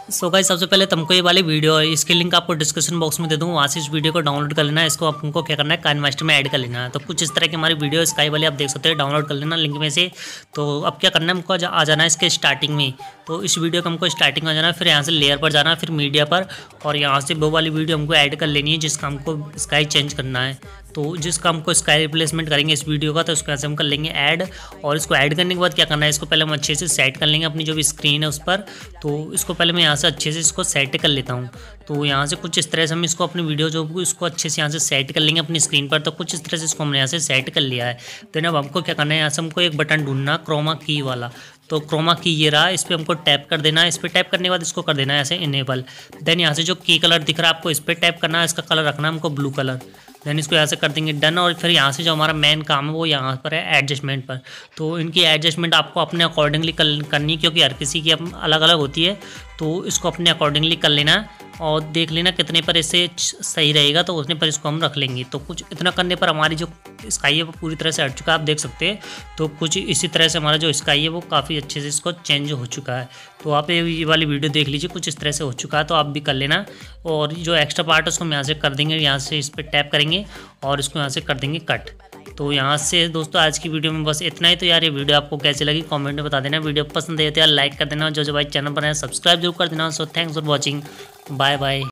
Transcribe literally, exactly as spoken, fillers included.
So guys, सबसे पहले तुमको ये वाली वीडियो है, इसकी लिंक आपको डिस्क्रिप्शन बॉक्स में दे दूँ, वहाँ से इस वीडियो को डाउनलोड कर लेना है। इसको आपको क्या करना है, काइनमास्टर में ऐड कर लेना है। तो कुछ इस तरह की हमारी वीडियो स्काई वाली आप देख सकते हैं, डाउनलोड कर लेना लिंक में से। तो अब क्या करना है, हमको आ जाना है इसके स्टार्टिंग में। तो इस वीडियो को हमको स्टार्टिंग में जाना है, फिर यहाँ से लेयर पर जाना है, फिर मीडिया पर, और यहाँ से वो वाली वीडियो हमको ऐड कर लेनी है जिसका हमको स्काई चेंज करना है। तो जिसका हमको स्काई रिप्लेसमेंट करेंगे इस वीडियो का, तो उसको ऐसे हम कर लेंगे ऐड। और इसको ऐड करने के बाद क्या करना है, इसको पहले हम अच्छे से सेट कर लेंगे अपनी जो भी स्क्रीन है उस पर। तो इसको पहले मैं यहाँ से अच्छे से इसको सेट कर लेता हूँ। तो यहाँ से कुछ इस तरह से हम इसको अपनी वीडियो जो इसको अच्छे से यहाँ से सेट कर लेंगे अपनी स्क्रीन पर। तो कुछ इस तरह से इसको हमने यहाँ से सेट कर लिया है। तो अब हमको क्या करना है, यहाँ से हमको एक बटन ढूंढना क्रोमा की वाला। तो क्रोमा की ये रहा, इस पर हमको टैप कर देना है। इस पर टैप करने के बाद इसको कर देना है ऐसे इनेबल। देन यहाँ से जो की कलर दिख रहा है आपको, इस पर टैप करना है, इसका कलर रखना है हमको ब्लू कलर। देन इसको यहाँ से कर देंगे डन। और फिर यहाँ से जो हमारा मेन काम है वो यहाँ पर है एडजस्टमेंट पर। तो इनकी एडजस्टमेंट आपको अपने अकॉर्डिंगली करनी, क्योंकि हर किसी की अलग अलग होती है। तो इसको अपने अकॉर्डिंगली कर लेना और देख लेना कितने पर इससे सही रहेगा, तो उतने पर इसको हम रख लेंगे। तो कुछ इतना करने पर हमारी जो स्काई है वो पूरी तरह से हट चुका है, आप देख सकते हैं। तो कुछ इसी तरह से हमारा जो स्काई है वो काफ़ी अच्छे से इसको चेंज हो चुका है। तो आप ये वाली वीडियो देख लीजिए, कुछ इस तरह से हो चुका है, तो आप भी कर लेना। और जो एक्स्ट्रा पार्ट है उसको हम यहाँ से कर देंगे, यहाँ से इस पर टैप करेंगे और इसको यहाँ से कर देंगे कट। तो यहाँ से दोस्तों आज की वीडियो में बस इतना ही। तो यार ये वीडियो आपको कैसी लगी कमेंट में बता देना। वीडियो पसंद आई तो यार लाइक कर देना, जो जो भाई चैनल पर है सब्सक्राइब जरूर कर देना। So thanks for watching, bye bye.